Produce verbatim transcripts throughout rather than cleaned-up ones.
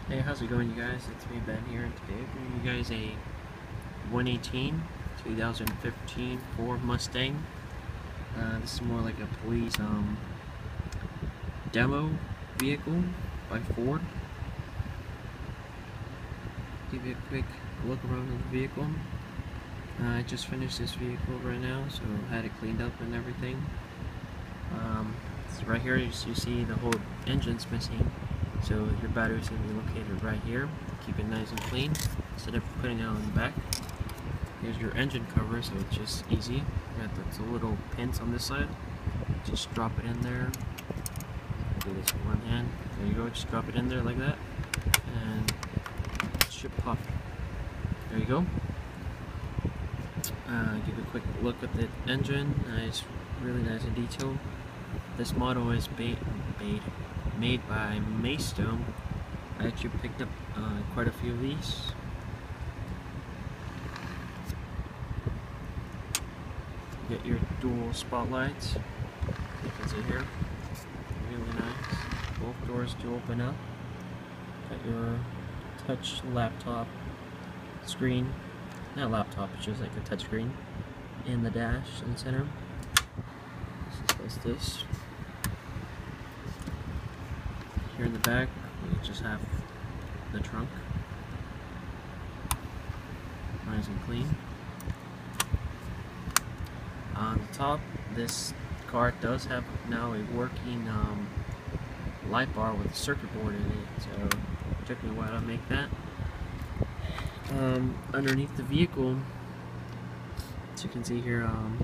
Hey, how's it going, you guys? It's me, Ben, here, and today I'm bringing you guys a one eighteen twenty fifteen Ford Mustang. Uh, this is more like a police um, demo vehicle by Ford. Give you a quick look around the vehicle. Uh, I just finished this vehicle right now, so I had it cleaned up and everything. Um, so right here, you see the whole engine's missing. So your battery's going to be located right here. Keep it nice and clean instead of putting it on the back. Here's your engine cover, so it's just easy. You got the little pins on this side. Just drop it in there. Do this with one hand. There you go. Just drop it in there like that, and it should pop. There you go. Uh, give a quick look at the engine. Nice, really nice and detailed. This model is made, made, made by Maystone. I actually picked up uh, quite a few of these. Get your dual spotlights. You can see here, really nice. Both doors do open up. Got your touch laptop screen, not laptop, it's just like a touch screen in the dash in the center. This is this. Here in the back, we just have the trunk, nice and clean. On the top, this car does have now a working um, light bar with a circuit board in it, so it took me a while to make that. Um, underneath the vehicle, as you can see here, um,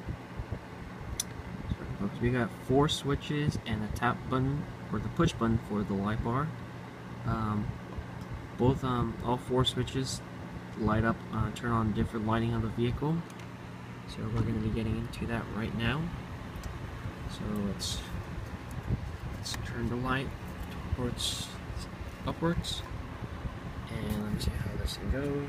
we got four switches and a tap button or the push button for the light bar. Um, both, um, all four switches light up, uh, turn on different lighting of the vehicle. So we're going to be getting into that right now. So let's let's turn the light towards upwards, and let me see how this thing goes.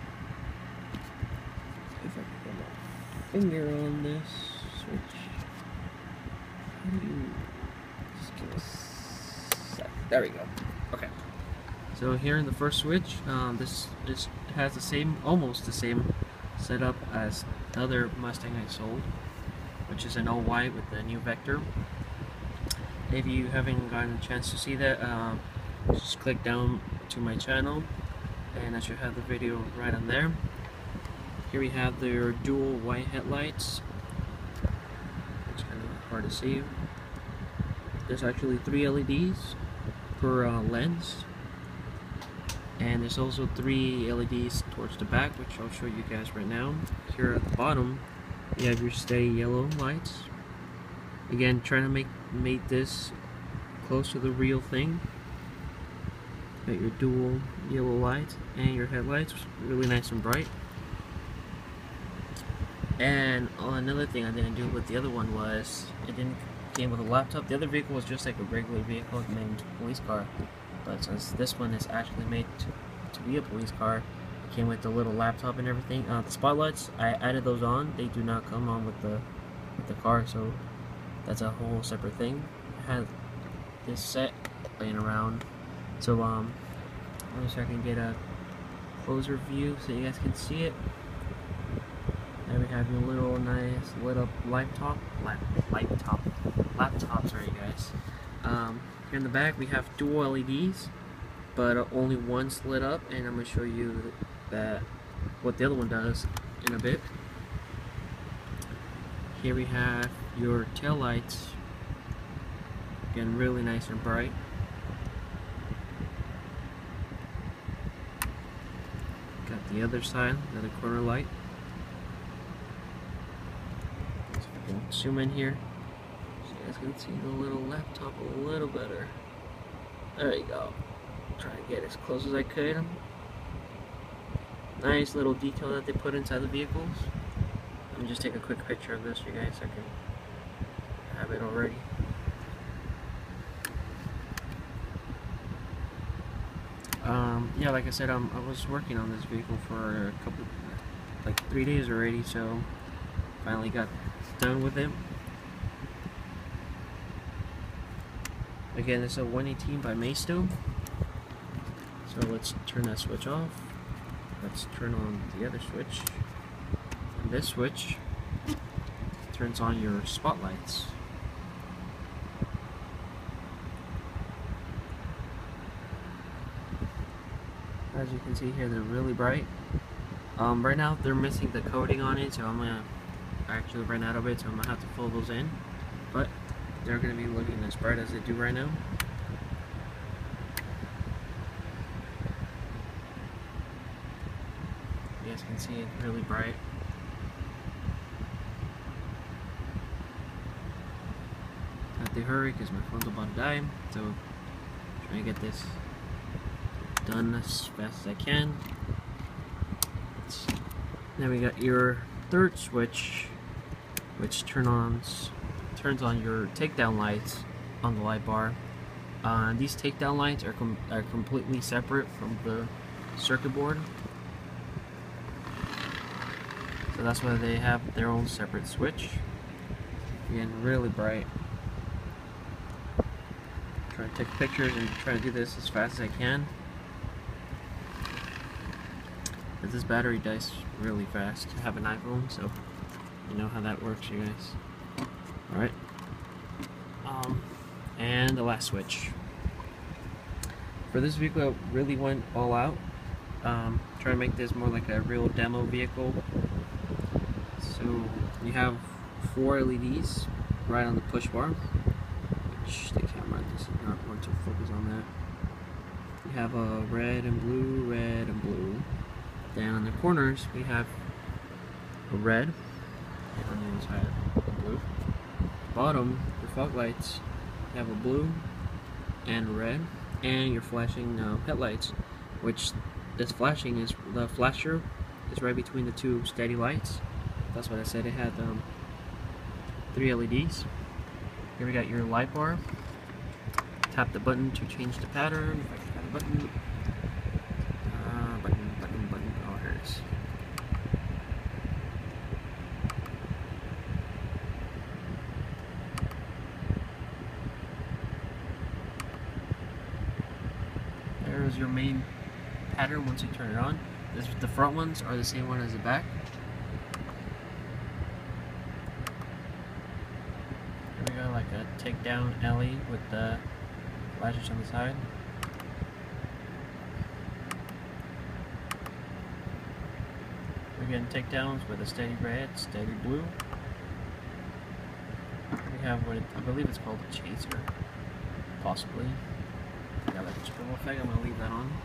If I can put my finger on this switch. How do you just give us a sec. There we go. Okay. So here in the first switch, um, this this has the same, almost the same setup as the other Mustang I sold, which is an all white with the new Vector. If you haven't gotten a chance to see that, um, just click down to my channel, and I should have the video right on there. Here we have their dual white headlights. It's kind of hard to see. There's actually three L E Ds per uh, lens. And there's also three L E Ds towards the back, which I'll show you guys right now. Here at the bottom, you have your steady yellow lights. Again, trying to make make this close to the real thing. Got your dual yellow lights and your headlights, really nice and bright. And oh, another thing I didn't do with the other one was it didn't came with a laptop. The other vehicle was just like a regular vehicle named police car. But since this one is actually made to, to be a police car, it came with the little laptop and everything. Uh, the spotlights, I added those on. They do not come on with the with the car, so that's a whole separate thing. I had this set laying around, so um, let me see if I can get a closer view so you guys can see it. There we have your little nice lit up laptop, lap, laptop, laptop. Sorry, guys. Um, Here in the back we have dual L E Ds, but only one's lit up, and I'm going to show you that what the other one does in a bit. Here we have your tail lights, again really nice and bright. Got the other side, the other corner light. So I can zoom in here. You guys can see the little laptop a little better. There you go. Try to get as close as I could. Nice little detail that they put inside the vehicles. Let me just take a quick picture of this, you guys, so I can have it already. Um, yeah, like I said, um, I was working on this vehicle for a couple, like three days already, so finally got done with it. Again, it's a one eighteen by Maystone. So let's turn that switch off. Let's turn on the other switch. And this switch turns on your spotlights. As you can see here, they're really bright. Um, right now they're missing the coating on it, so I'm gonna actually run out of it, so I'm gonna have to fill those in. But they're gonna be looking as bright as they do right now. You guys can see it really bright. I have to hurry because my phone's about to die, so I'm trying to get this done as fast as I can. Then we got your third switch, which turn on turns on your takedown lights on the light bar. Uh, these takedown lights are, com are completely separate from the circuit board, so that's why they have their own separate switch. Again, really bright. Try to take pictures and try to do this as fast as I can. But this battery dies really fast. I have an iPhone, so you know how that works, you guys. Alright. Um, and the last switch. For this vehicle, I really went all out. Um, try to make this more like a real demo vehicle. So you have four L E Ds right on the push bar, which the camera does not want to focus on that. You have a red and blue, red and blue. Then on the corners we have a red, and on the other side a blue. Bottom, your fog lights, you have a blue and red, and your flashing uh, headlights, which this flashing is, the flasher is right between the two steady lights. That's what I said, it had um, three L E Ds. Here we got your light bar. Tap the button to change the pattern. If I can find a button. Uh, button, button, button. Oh, here it is. There's your main pattern once you turn it on. This, the front ones are the same one as the back. Here we go, like a takedown L E with the flashes on the side. We're getting takedowns with a steady red, steady blue. We have what it, I believe it's called a chaser, possibly. Got like a scribble effect. I'm gonna leave that on.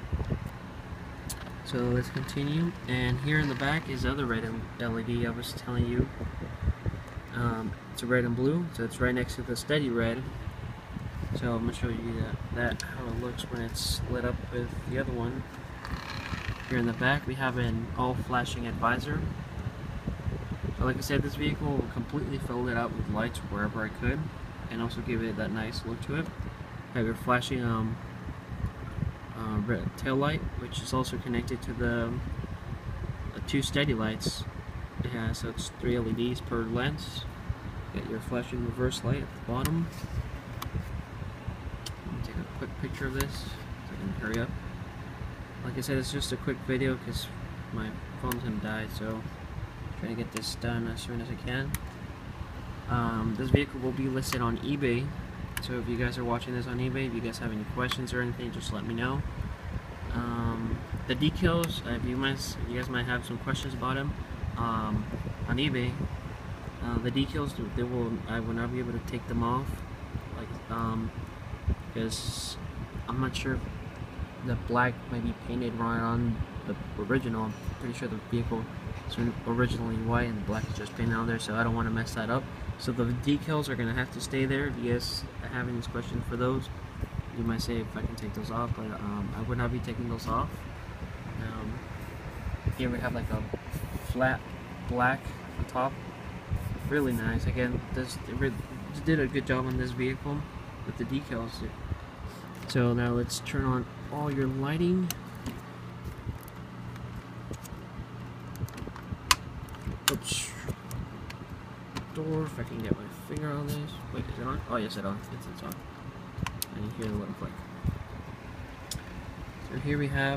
So let's continue. And here in the back is the other red L E D I was telling you. Um, it's a red and blue, so it's right next to the steady red. So I'm gonna show you that, that how it looks when it's lit up with the other one. Here in the back we have an all flashing advisor. So like I said, this vehicle completely filled it out with lights wherever I could, and also give it that nice look to it. Have your flashing um, uh, red tail light, which is also connected to the uh, two steady lights. Yeah, so it's three L E Ds per lens. Get your flashing reverse light at the bottom. Let me take a quick picture of this so I can hurry up. Like I said, it's just a quick video because my phone's gonna die, so I'm trying to get this done as soon as I can. Um, this vehicle will be listed on eBay. So if you guys are watching this on eBay, if you guys have any questions or anything, just let me know. Um, the decals, uh, if you guys, you guys might have some questions about them um, on eBay. Uh, the decals, they will, I will not be able to take them off, like, um, because I'm not sure if the black might be painted right on the original. I'm pretty sure the vehicle is originally white and the black is just painted on there, so I don't want to mess that up. So the decals are gonna have to stay there. If you guys have any questions for those, you might say if I can take those off, but um, I would not be taking those off. Um, here we have like a flat black on top, really nice. Again, this they really did a good job on this vehicle with the decals. So now let's turn on all your lighting. Oops. Door, if I can get my finger on this. Wait, is it on? Oh yes, it on. It's, it's on. And you hear the little click. So here we have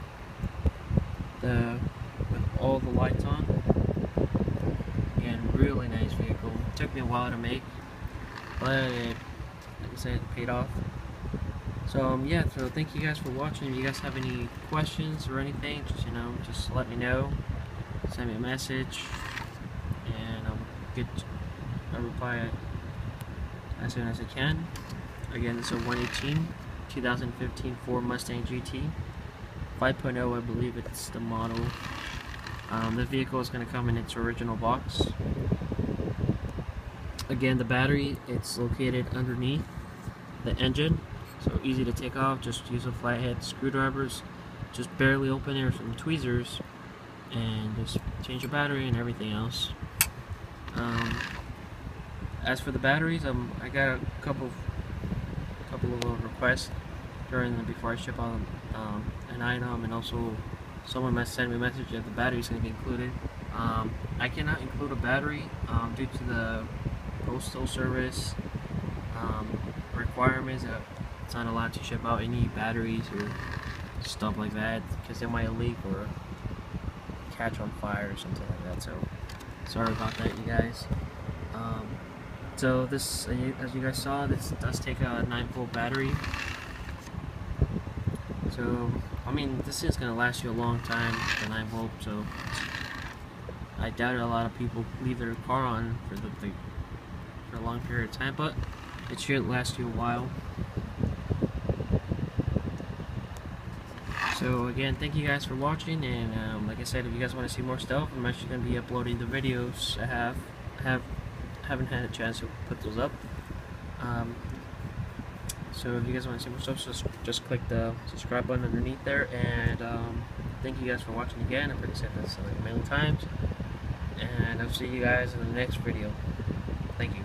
the with all the lights on. Again, really nice vehicle. It took me a while to make, but it, like I said, it paid off. So um, yeah, so thank you guys for watching. If you guys have any questions or anything, just you know, just let me know. Send me a message, and I'll get a reply as soon as I can. Again, it's a one eighteen twenty fifteen Ford Mustang G T five point oh, I believe it's the model. Um, the vehicle is going to come in its original box. Again, the battery, it's located underneath the engine, so easy to take off. Just use a flathead screwdrivers, just barely open it or some tweezers, and just change the battery and everything else. Um, as for the batteries, um, I got a couple, couple of uh, requests during the before I ship out um, an item, and also someone must send me a message that the battery is going to be included. Um, I cannot include a battery um, due to the postal service um, requirements that it's not allowed to ship out any batteries or stuff like that because they might leak or catch on fire or something like that. So sorry about that, you guys. Um, so this, as you guys saw, this does take a nine volt battery. So I mean, this is gonna last you a long time, the nine volt. So I doubt a lot of people leave their car on for the, the for a long period of time, but it should last you a while. So again, thank you guys for watching, and um, like I said, if you guys want to see more stuff, I'm actually going to be uploading the videos I have have haven't had a chance to put those up. Um, so if you guys want to see more stuff, just just click the subscribe button underneath there, and um, thank you guys for watching again. I've already said this like a million times, and I'll see you guys in the next video. Thank you.